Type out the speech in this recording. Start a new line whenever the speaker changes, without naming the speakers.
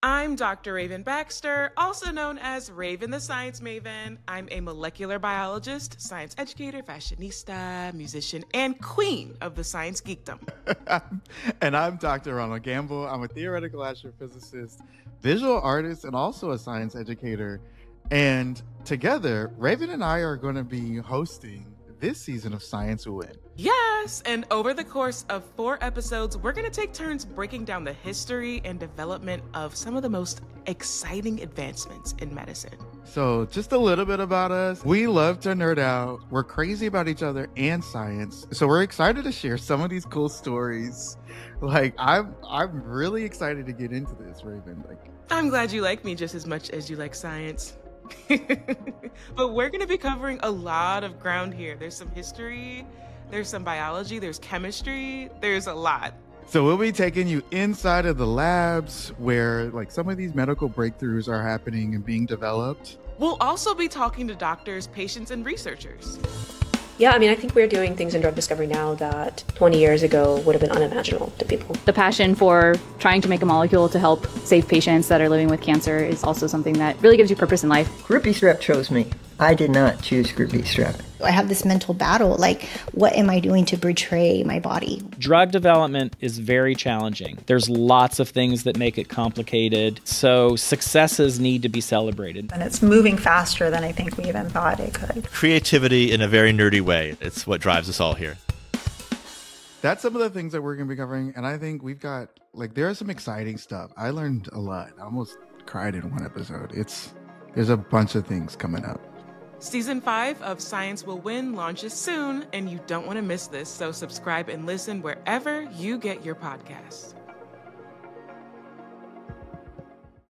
I'm Dr. Raven Baxter, also known as Raven the Science Maven. I'm a molecular biologist, science educator, fashionista, musician, and queen of the science geekdom.
And I'm Dr. Ronald Gamble. I'm a theoretical astrophysicist, visual artist, and also a science educator. And together, Raven and I are going to be hosting this season of Science Maven.
Yes, and over the course of 4 episodes, we're going to take turns breaking down the history and development of some of the most exciting advancements in medicine.
So just a little bit about us. We love to nerd out. We're crazy about each other and science. So we're excited to share some of these cool stories. I'm really excited to get into this, Raven.
I'm glad you like me just as much as you like science. But we're going to be covering a lot of ground here. There's some history, there's some biology, there's chemistry, there's a lot.
So we'll be taking you inside of the labs where some of these medical breakthroughs are happening and being developed.
We'll also be talking to doctors, patients, and researchers.
Yeah, I think we're doing things in drug discovery now that 20 years ago would have been unimaginable to people.
The passion for trying to make a molecule to help save patients that are living with cancer is also something that really gives you purpose in life.
Group B strep chose me. I did not choose Group B strep.
I have this mental battle, what am I doing to betray my body?
Drug development is very challenging. There's lots of things that make it complicated, so successes need to be celebrated.
And it's moving faster than I think we even thought it could.
Creativity in a very nerdy way. It's what drives us all here.
That's some of the things that we're going to be covering, and I think we've got, there is some exciting stuff. I learned a lot. I almost cried in one episode. There's a bunch of things coming up.
Season 5 of Science Maven launches soon, and you don't want to miss this, so subscribe and listen wherever you get your podcasts.